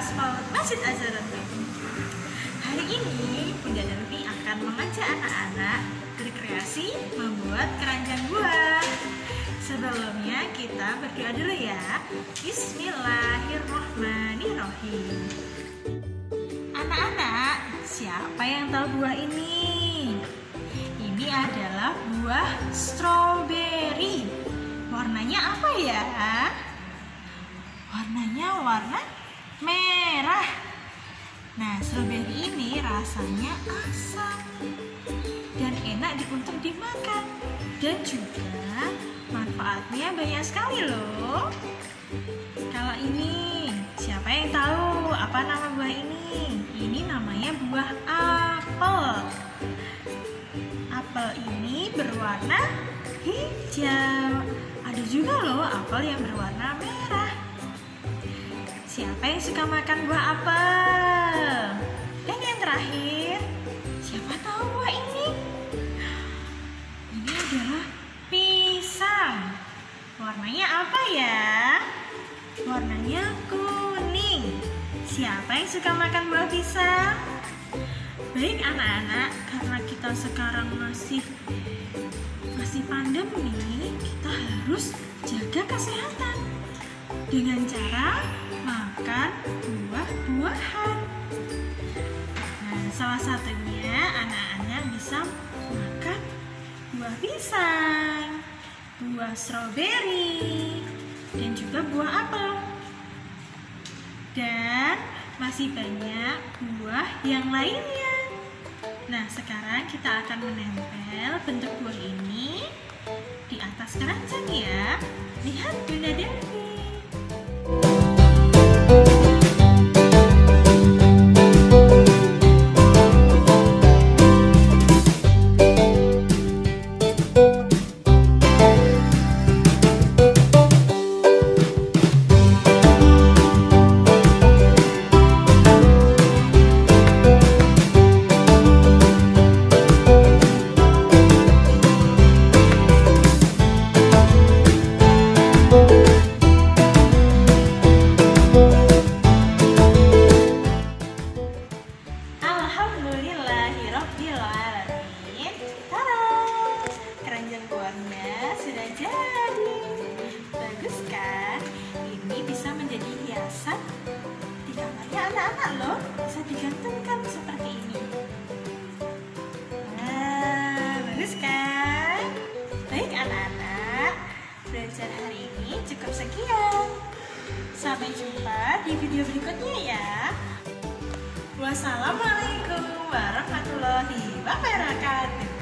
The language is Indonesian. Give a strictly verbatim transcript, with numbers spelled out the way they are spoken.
aspal Masjid Azhar. Hari ini Bunda Delvi akan mengajak anak-anak berkreasi membuat keranjang buah. Sebelumnya kita berdoa dulu ya. Bismillahirrohmanirrohim. Anak-anak, siapa yang tahu buah ini? Ini adalah buah stroberi. Warnanya apa ya? Warnanya warna merah. Nah, stroberi ini rasanya asam dan enak untuk dimakan, dan juga manfaatnya banyak sekali loh. Kalau ini, siapa yang tahu apa nama buah ini? Ini namanya buah apel. Apel ini berwarna hijau. Ada juga loh apel yang berwarna merah. Siapa yang suka makan buah apel? Dan yang terakhir, siapa tahu buah ini? Ini adalah pisang. Warnanya apa ya? Warnanya kuning. Siapa yang suka makan buah pisang? Baik anak-anak, karena kita sekarang masih masih pandemi, kita harus jaga kesehatan dengan cara makan buah-buahan. Nah, salah satunya anak-anak bisa makan buah pisang, buah stroberi, dan juga buah apel. Dan masih banyak buah yang lainnya. Nah, sekarang kita akan menempel bentuk buah ini di atas keranjang ya. Lihat Bunda Delvi. Alhamdulillahirrahmanirrahim. Tada! Keranjang buahnya sudah jadi. Bagus kan? Ini bisa menjadi hiasan di kamarnya anak-anak loh. Bisa digantungkan seperti ini. Nah, bagus kan? Baik anak-anak, belajar hari ini cukup sekian. Sampai jumpa di video berikutnya ya. Wassalamualaikum warahmatullahi wabarakatuh.